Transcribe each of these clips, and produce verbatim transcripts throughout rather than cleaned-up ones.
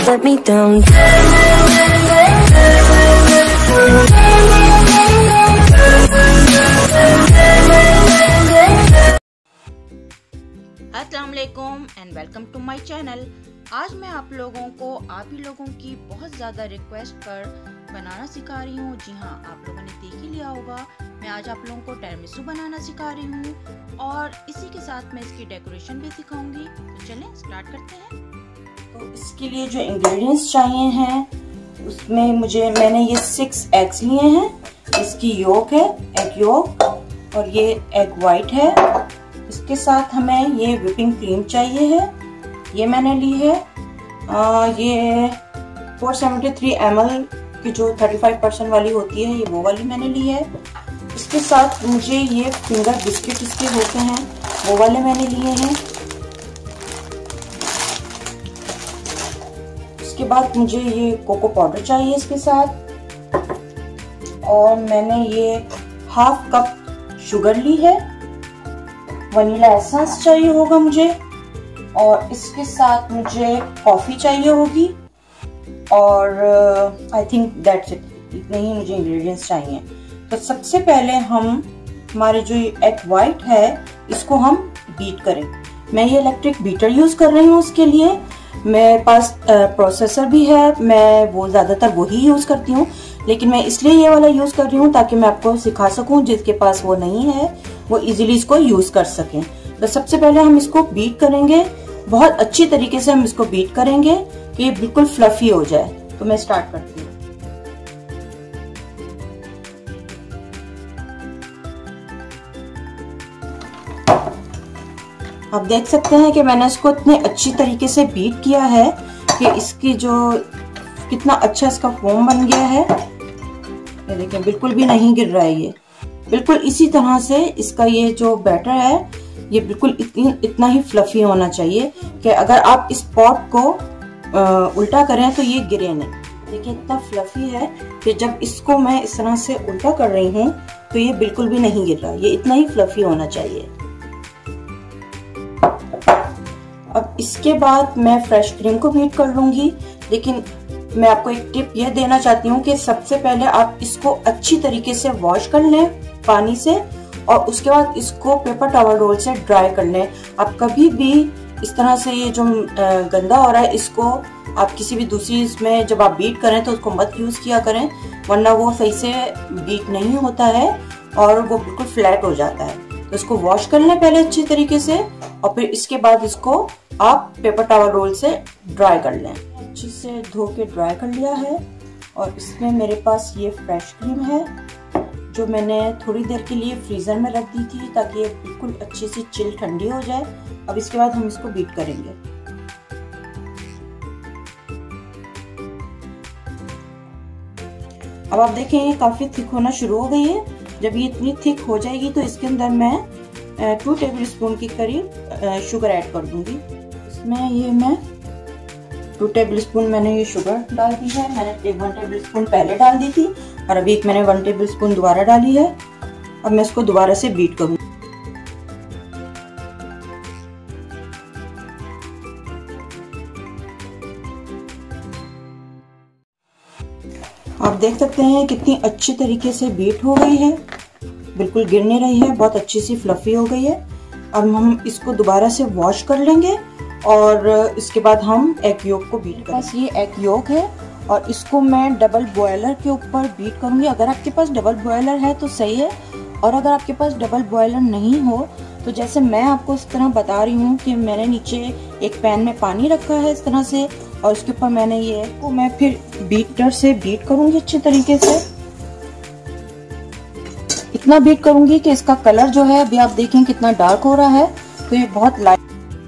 let me down. अस्सलाम वालेकुम and welcome to my channel. आज मैं आप लोगों को आप ही लोगों की बहुत ज़्यादा रिक्वेस्ट पर बनाना सिखा रही हूँ। जी हाँ, आप लोगों ने देख ही लिया होगा। मैं आज आप लोगों को टिरामिसू बनाना सिखा रही हूँ और इसी के साथ मैं इसकी डेकोरेशन भी सिखाऊंगी। तो चलें स्टार्ट करते हैं। तो इसके लिए जो इंग्रेडिएंट्स चाहिए हैं उसमें मुझे मैंने ये सिक्स एग्स लिए हैं। इसकी योक है, एग योक, और ये एग वाइट है। इसके साथ हमें ये व्हिपिंग क्रीम चाहिए है, ये मैंने ली है। आ, ये four seventy three M L की जो थर्टी फाइव परसेंट वाली होती है, ये वो वाली मैंने ली है। इसके साथ मुझे ये फिंगर बिस्किट इसके होते हैं, वो वाले मैंने लिए हैं। इसके बाद मुझे ये कोको पाउडर चाहिए इसके साथ, और मैंने ये हाफ कप शुगर ली है। वनीला एसेंस चाहिए होगा मुझे, और इसके साथ मुझे कॉफी चाहिए होगी, और आई थिंक दैट्स इट। इतने ही मुझे इंग्रेडिएंट्स चाहिए। तो सबसे पहले हम हमारे जो एग वाइट है इसको हम बीट करें। मैं ये इलेक्ट्रिक बीटर यूज कर रही हूँ। उसके लिए मेरे पास प्रोसेसर भी है, मैं वो ज्यादातर वही यूज करती हूँ, लेकिन मैं इसलिए ये वाला यूज कर रही हूँ ताकि मैं आपको सिखा सकूं। जिसके पास वो नहीं है वो इजीली इसको यूज कर सकें। तो सबसे पहले हम इसको बीट करेंगे, बहुत अच्छी तरीके से हम इसको बीट करेंगे कि ये बिल्कुल फ्लफी हो जाए। तो मैं स्टार्ट करती हूँ। आप देख सकते हैं कि मैंने इसको इतने अच्छी तरीके से बीट किया है कि इसकी जो कितना अच्छा इसका फोम बन गया है। ये देखिए, बिल्कुल भी नहीं गिर रहा है। ये बिल्कुल इसी तरह से इसका ये जो बैटर है ये बिल्कुल इतनी इतना ही फ्लफी होना चाहिए कि अगर आप इस पॉट को आ, उल्टा करें तो ये गिरे नहीं। देखिए इतना फ्लफी है कि जब इसको मैं इस तरह से उल्टा कर रही हूँ तो ये बिल्कुल भी नहीं गिर रहा। ये इतना ही फ्लफी होना चाहिए। अब इसके बाद मैं फ्रेश क्रीम को बीट कर लूंगी, लेकिन मैं आपको एक टिप यह देना चाहती हूँ कि सबसे पहले आप इसको अच्छी तरीके से वॉश कर लें पानी से, और उसके बाद इसको पेपर टॉवल रोल से ड्राई कर लें। आप कभी भी इस तरह से ये जो गंदा हो रहा है इसको आप किसी भी दूसरी इसमें जब आप बीट करें तो उसको मत यूज किया करें, वरना वो सही से बीट नहीं होता है और वो बिल्कुल फ्लैट हो जाता है। तो इसको वॉश कर लें पहले अच्छी तरीके से, और फिर इसके बाद इसको आप पेपर टॉवल रोल से ड्राई कर लें। अच्छे से धो के ड्राई कर लिया है, और इसमें मेरे पास ये फ्रेश क्रीम है जो मैंने थोड़ी देर के लिए फ्रीजर में रख दी थी ताकि ये बिल्कुल अच्छी सी चिल ठंडी हो जाए। अब इसके बाद हम इसको बीट करेंगे। अब आप देखें ये काफी थिक होना शुरू हो गई है। जब ये इतनी थिक हो जाएगी तो इसके अंदर मैं टू टेबल स्पून के करीब शुगर ऐड कर दूंगी। इसमें ये मैं टू टेबल स्पून मैंने ये शुगर डाल दी है। मैंने वन टेबल स्पून पहले डाल दी थी और अभी एक मैंने वन टेबल स्पून दोबारा डाली है। अब मैं इसको दोबारा से बीट करूंगी। आप देख सकते हैं कितनी अच्छी तरीके से बीट हो गई है, बिल्कुल गिर नहीं रही है, बहुत अच्छी सी फ्लफी हो गई है। अब हम इसको दोबारा से वॉश कर लेंगे और इसके बाद हम एग योक को बीट करेंगे। बस ये एग योक है और इसको मैं डबल बॉयलर के ऊपर बीट करूंगी। अगर आपके पास डबल बॉयलर है तो सही है, और अगर आपके पास डबल बॉयलर नहीं हो तो जैसे मैं आपको इस तरह बता रही हूँ कि मैंने नीचे एक पैन में पानी रखा है इस तरह से, और उसके ऊपर मैंने ये को मैं फिर बीटर से बीट करूंगी अच्छे तरीके से। इतना बीट करूंगी कि इसका कलर जो है अभी आप देखें कितना डार्क हो रहा है, तो ये बहुत लाइट।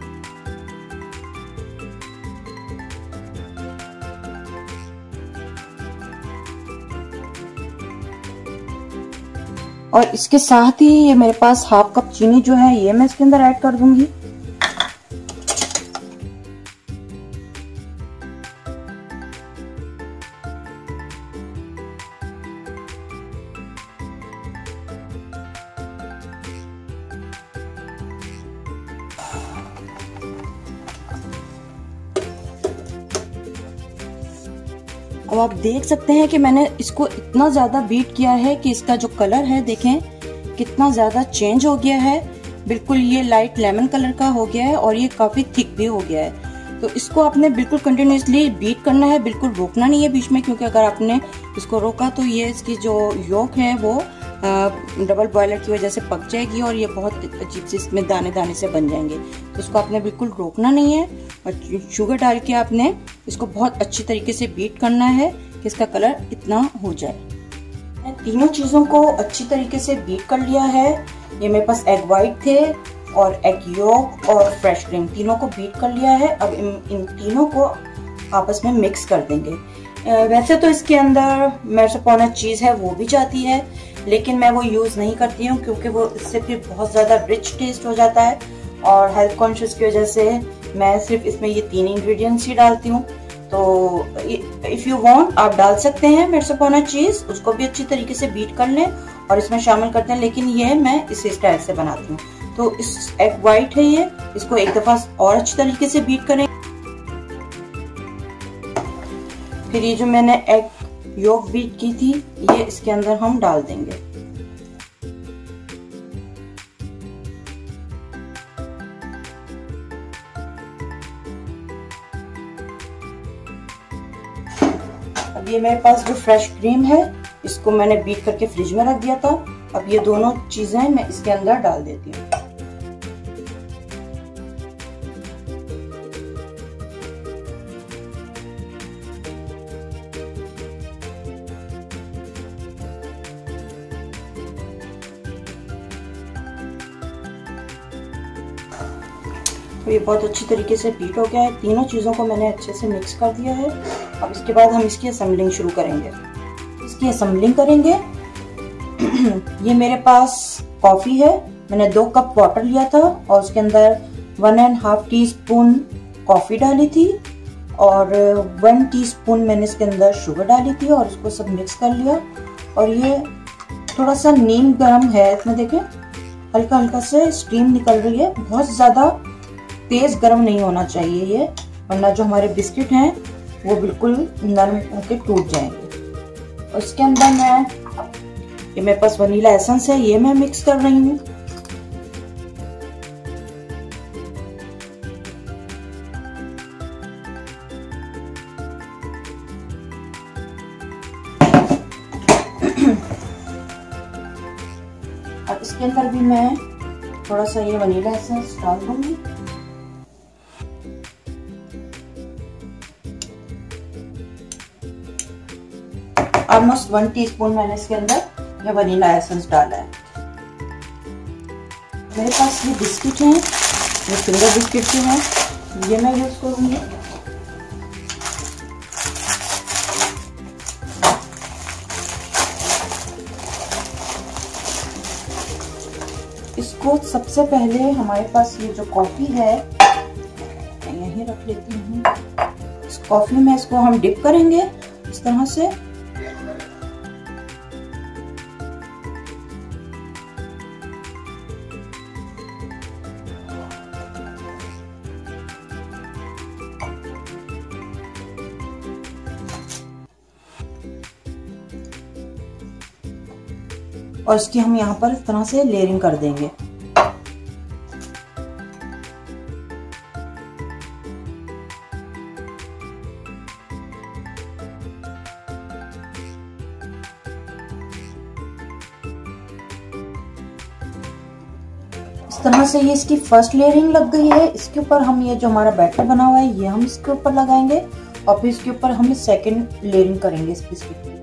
और इसके साथ ही ये मेरे पास हाफ कप चीनी जो है ये मैं इसके अंदर ऐड कर दूंगी। अब आप देख सकते हैं कि मैंने इसको इतना ज्यादा बीट किया है कि इसका जो कलर है देखें कितना ज्यादा चेंज हो गया है। बिल्कुल ये लाइट लेमन कलर का हो गया है और ये काफी थिक भी हो गया है। तो इसको आपने बिल्कुल कंटिन्यूसली बीट करना है, बिल्कुल रोकना नहीं है बीच में, क्योंकि अगर आपने इसको रोका तो ये इसकी जो योक है वो डबल बॉयलर की वजह से पक जाएगी और ये बहुत अजीब से इसमें दाने दाने से बन जाएंगे। तो इसको आपने बिल्कुल रोकना नहीं है और शुगर डाल के आपने इसको बहुत अच्छी तरीके से बीट करना है कि इसका कलर इतना हो जाए। मैंने तीनों चीजों को अच्छी तरीके से बीट कर लिया है। ये मेरे पास एग वाइट थे और एग योक और फ्रेश क्रीम, तीनों को बीट कर लिया है। अब इन, इन तीनों को आपस में मिक्स कर देंगे। वैसे तो इसके अंदर मैसोपोना चीज है वो भी जाती है, लेकिन मैं वो यूज नहीं करती हूँ क्योंकि वो इससे फिर बहुत ज्यादा रिच टेस्ट हो जाता है और हेल्थ कॉन्शियस की वजह से मैं सिर्फ इसमें ये तीन इंग्रेडिएंट्स ही डालती हूँ। तो इफ यू वांट आप डाल सकते हैं मैसोपोना चीज, उसको भी अच्छी तरीके से बीट कर लें और इसमें शामिल करते हैं, लेकिन ये मैं इसी स्टाइल से बनाती हूँ। तो इस एग वाइट है ये, इसको एक दफा और अच्छी तरीके से बीट करें। फिर ये जो मैंने एग योक बीट की थी ये इसके अंदर हम डाल देंगे। अब ये मेरे पास जो फ्रेश क्रीम है इसको मैंने बीट करके फ्रिज में रख दिया था। अब ये दोनों चीजें मैं इसके अंदर डाल देती हूँ। तो ये बहुत अच्छी तरीके से बीट हो गया है। तीनों चीज़ों को मैंने अच्छे से मिक्स कर दिया है। अब इसके बाद हम इसकी असेंबलिंग शुरू करेंगे। इसकी असेंबलिंग करेंगे। ये मेरे पास कॉफ़ी है, मैंने दो कप वाटर लिया था और उसके अंदर one and half teaspoon coffee डाली थी और वन टीस्पून मैंने इसके अंदर शुगर डाली थी और उसको सब मिक्स कर लिया। और ये थोड़ा सा नीम गर्म है, इसमें देखें हल्का हल्का से स्टीम निकल रही है। बहुत ज़्यादा तेज गर्म नहीं होना चाहिए ये, वरना जो हमारे बिस्किट हैं वो बिल्कुल नरम होकर टूट जाएंगे। और इसके अंदर मैं ये मेरे पास वनीला एसेंस है, ये मैं मिक्स कर रही हूँ। और इसके अंदर भी मैं थोड़ा सा ये वनीला एसेंस डाल दूंगी। ऑलमोस्ट वन टीस्पून मैंने इसके अंदर ये वनीला एसेंस डाला है। मेरे पास ये बिस्किट हैं, ये फिंगर बिस्किट के हैं, ये मैं यूज करूंगी। इसको सबसे पहले हमारे पास ये जो कॉफी है मैं यहीं रख लेती हूँ। इस कॉफी में इसको हम डिप करेंगे इस तरह से। और इसकी हम यहाँ पर इस तरह से लेयरिंग कर देंगे। इस तरह से ये इसकी फर्स्ट लेयरिंग लग गई है। इसके ऊपर हम ये जो हमारा बैटर बना हुआ है ये हम इसके ऊपर लगाएंगे और फिर इसके ऊपर हम सेकंड लेयरिंग करेंगे इस बिस्किट की।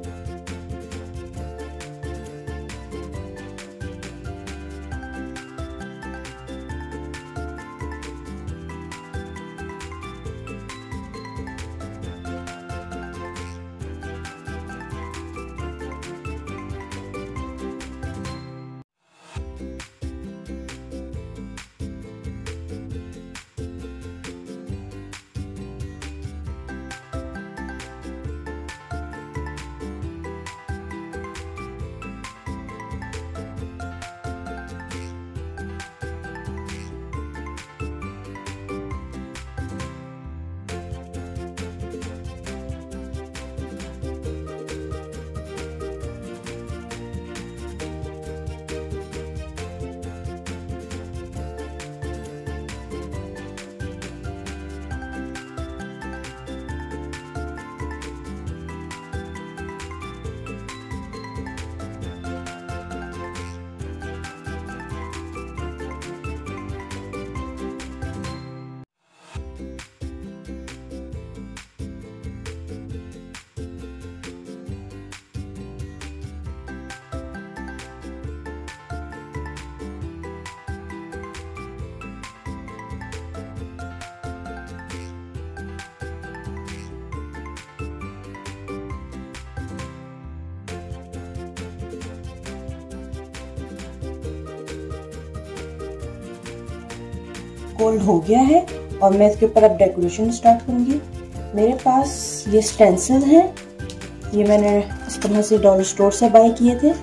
कोल्ड हो गया है और मैं इसके ऊपर अब डेकोरेशन स्टार्ट करूंगी। मेरे पास ये स्टेंसिल हैं, ये मैंने इस तरह से डॉलर स्टोर से बाय किए थे,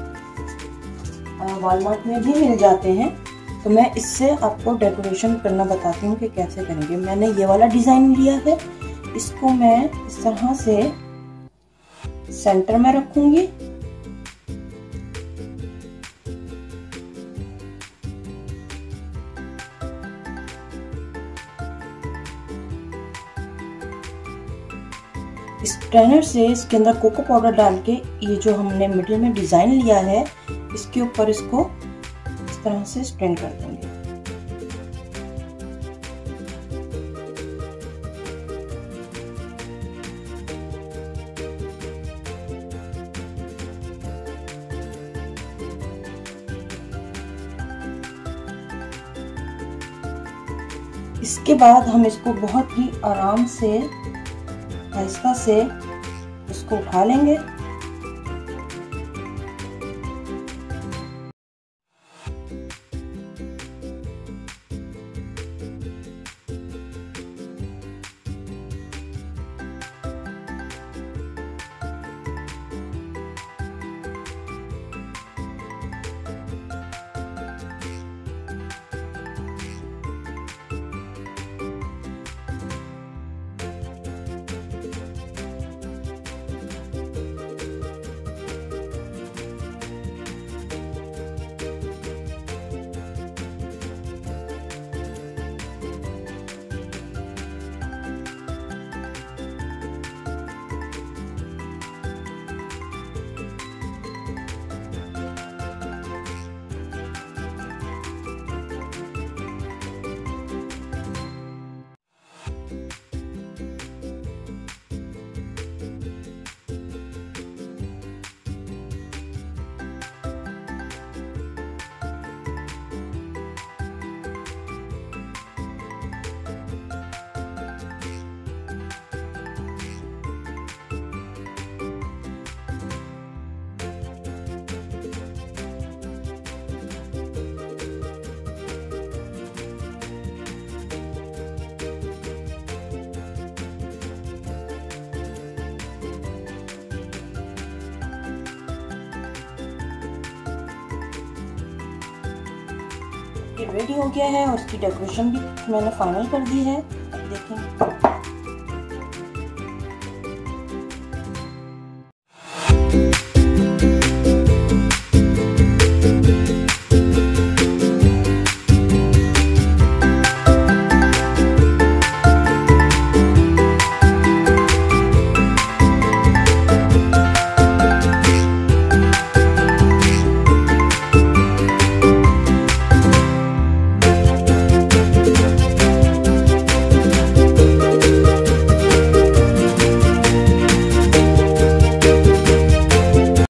वॉलमार्ट में भी मिल जाते हैं। तो मैं इससे आपको डेकोरेशन करना बताती हूँ कि कैसे करेंगे। मैंने ये वाला डिज़ाइन लिया है, इसको मैं इस तरह से सेंटर में रखूंगी। इस ट्रेनर से इसके अंदर कोको पाउडर डाल के ये जो हमने मिडिल में डिजाइन लिया है इसके ऊपर इसको इस तरह से स्प्रेड कर देंगे। इसके बाद हम इसको बहुत ही आराम से आहिस्ता से इसको उठा लेंगे। ये रेडी हो गया है और इसकी डेकोरेशन भी मैंने फाइनल कर दी है। देखें